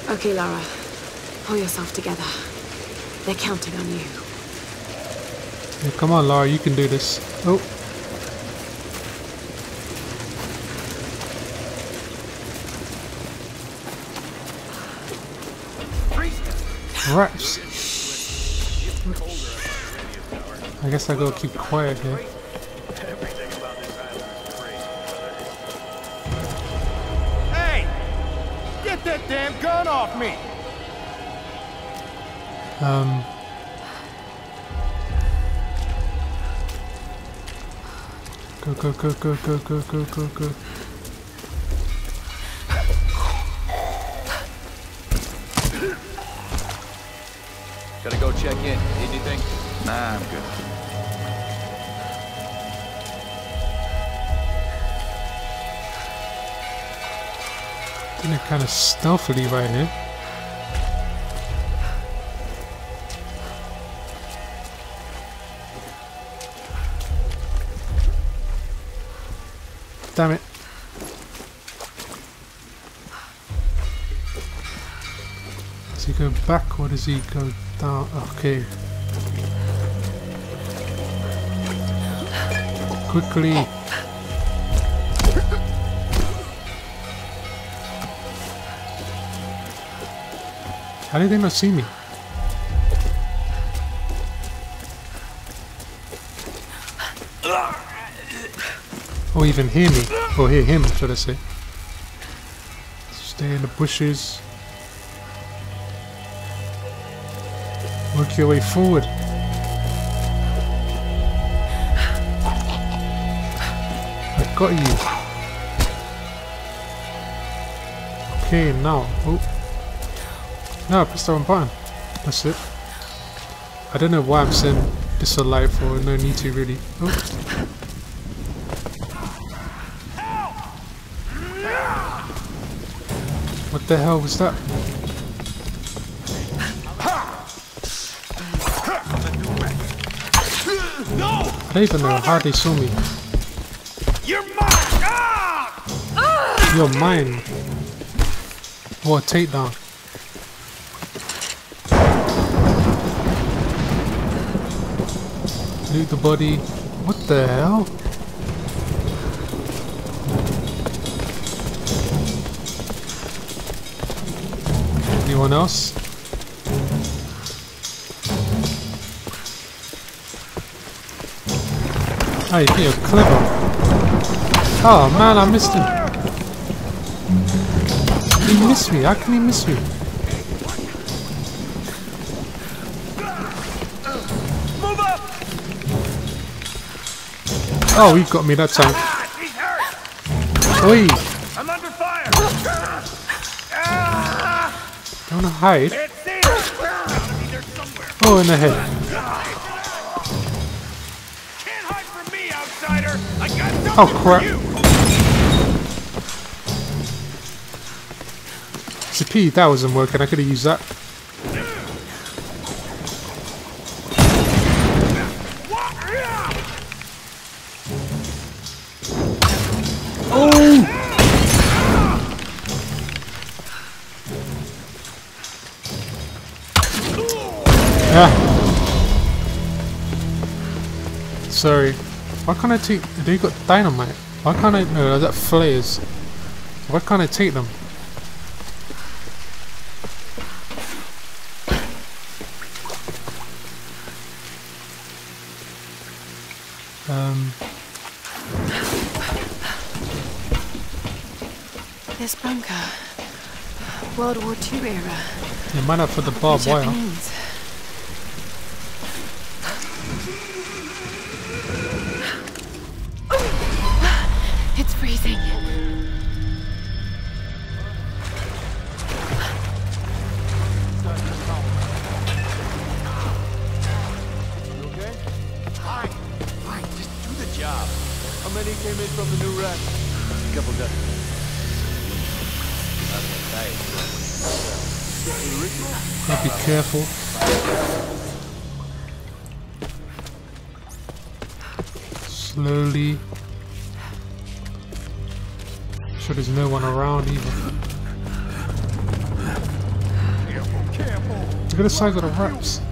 Okay, Lara. Pull yourself together. They're counting on you. Yeah, come on, Lara, you can do this. Oh. Rats. I guess I gotta keep quiet here. Hey! Get that damn gun off me! Go, go, go, go, go, go, go, go, go. Gotta go check in. Need anything? Nah, I'm good. Doing it kind of stealthily right here. Damn it. Does he go back or does he go down? Okay. Quickly. How did they not see me? Or even hear me. Or hear him, should I say. Stay in the bushes. Work your way forward. I got you. Okay, now. Oh. No, I pressed the wrong button. That's it. I don't know why I'm saying this so light for. No need to really. Oh. What the hell was that? I don't even know how they saw me. You're mine! You're mine. What a takedown. Loot the body. What the hell? Anyone else? Oh, you think you're clever. Oh man, I missed him. He missed me. How can he miss me? Move up! Oh, he got me that time. He's hurt! Oi! I'm under fire! Don't wanna hide. Can't see it! Gotta be there somewhere! Oh, in the head. Can't hide from me, outsider! I got something Oh crap! for you! It's a pity that wasn't working. I could have used that. Oh! Yeah. Sorry. Why can't I take... They got dynamite. Why can't I... No, that flares. Why can't I take them? This bunker. World War II era. You might have for the barbed wire. Japanese. It's freezing. Fine, just do the job. How many came in from the new rack? A couple dozen. Gotta be careful. Slowly. Sure there's no one around either. Look at the size of the wraps.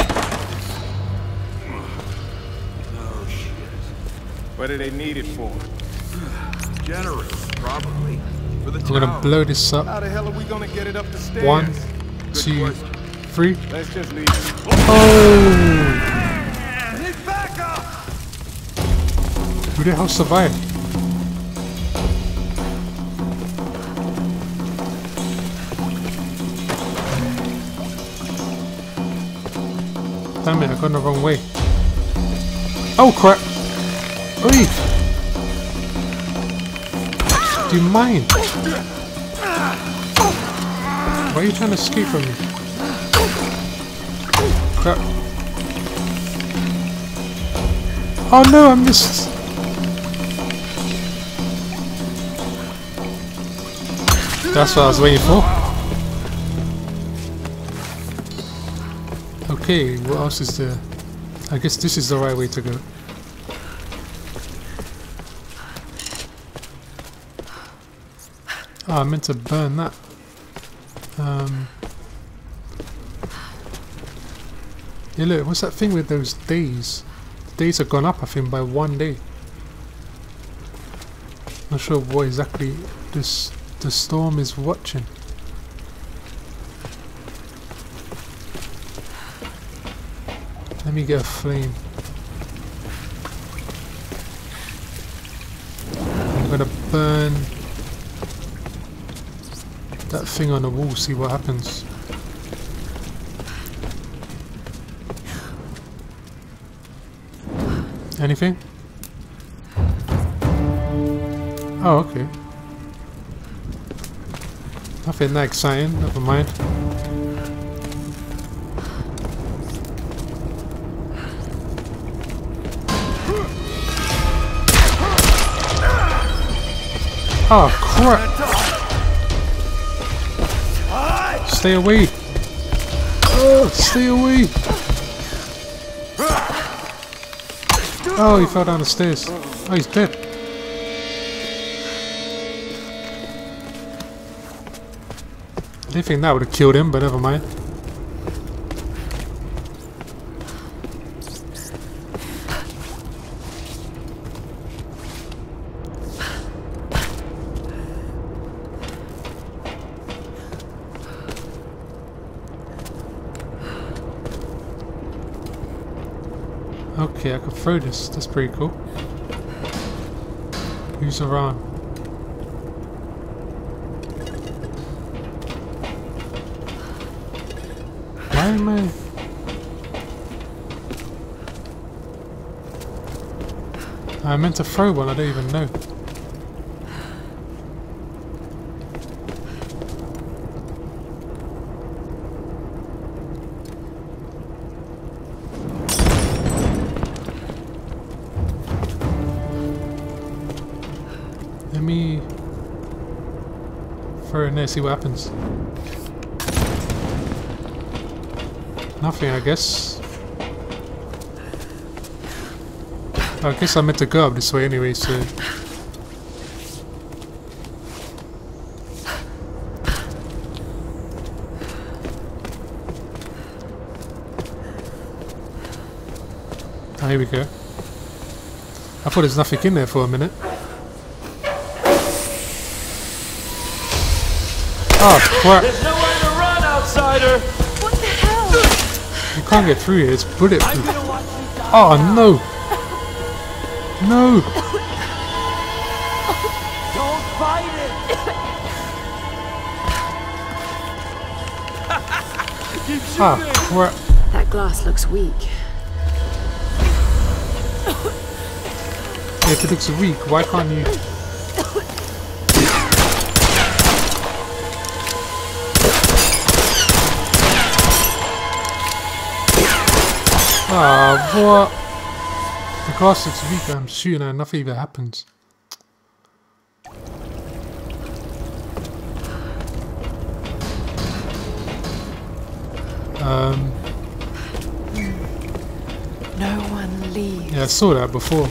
Oh shit. What do they need it for? Generous, probably. For the I'm gonna town. blow this up. How the hell are we gonna get it up the stairs? 1, 2, 3. Let's just leave. Oh! Need backup! Who the hell survived? Damn it, I gone the wrong way. Oh crap! Oi! Do you mind? Why are you trying to escape from me? Crap. Oh no, I missed! That's what I was waiting for. Okay, what else is there? I guess this is the right way to go. Oh, I meant to burn that. Yeah, look, what's that thing with those days? The days have gone up, I think, by 1 day. Not sure what exactly the storm is watching. Let me get a flame. I'm gonna burn that thing on the wall, see what happens. Anything? Oh, okay. Nothing that exciting, never mind. Oh crap! Stay away! Oh, stay away! Oh, he fell down the stairs. Oh, he's dead. I didn't think that would have killed him, but never mind. Okay, I can throw this. That's pretty cool. Who's around? Why am I meant to throw one, I don't even know. Let me throw it in there, see what happens. Nothing, I guess. I guess I meant to go up this way anyway, so... Oh, here we go. I thought there's nothing in there for a minute. Oh crap! There's nowhere to run, outsider. What the hell? You can't get through here, it's bulletproof. I'm gonna watch you die. Oh no! No! Don't fight it. Keep shooting. Ah crap! That glass looks weak. If it looks weak, why can't you? Ah, what? The glass looks weak, I'm shooting and nothing even happens. No one leaves. Yeah, I saw that before.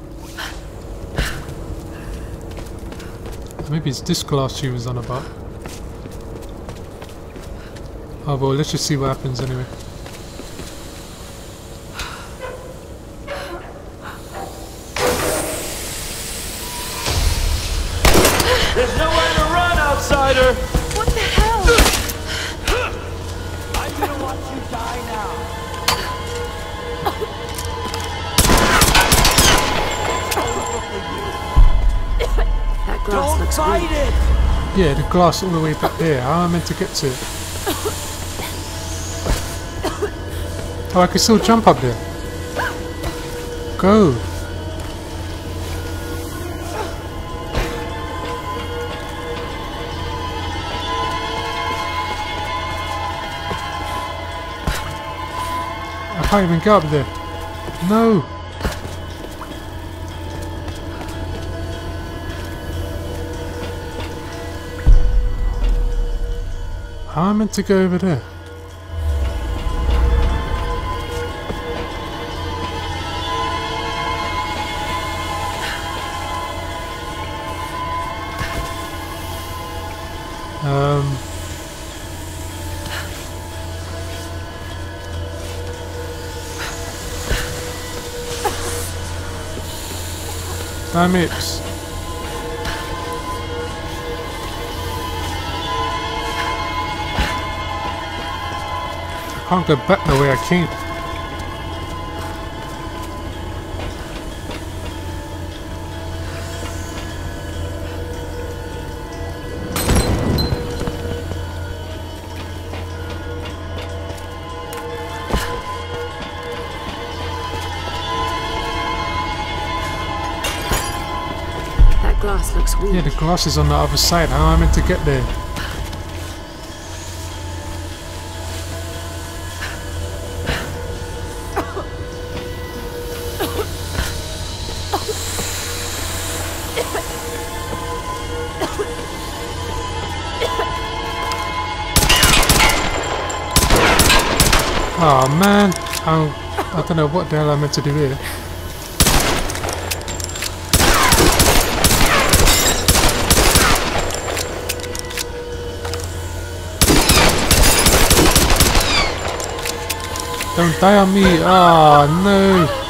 Maybe it's this glass she was on about. Oh well, let's just see what happens anyway. There's nowhere to run, outsider! What the hell? I'm gonna watch you die now. That glass Don't looks fight weak. it! Yeah, the glass all the way back there. How am I meant to get to it? Oh, I can still jump up there. Go. I can't even get up there. No. How am I meant to go over there? Damn it. I can't go back the way I came. That glass looks weak. Yeah, the glass is on the other side. How am I meant to get there? Oh man, I don't know what the hell I'm meant to do here. Don't die on me! Oh no!